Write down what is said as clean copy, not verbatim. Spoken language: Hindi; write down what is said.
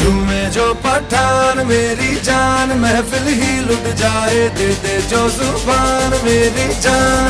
झूमे जो पठान मेरी जान, महफिल ही लुट जाए, दे दे जो जुबान मेरी जान।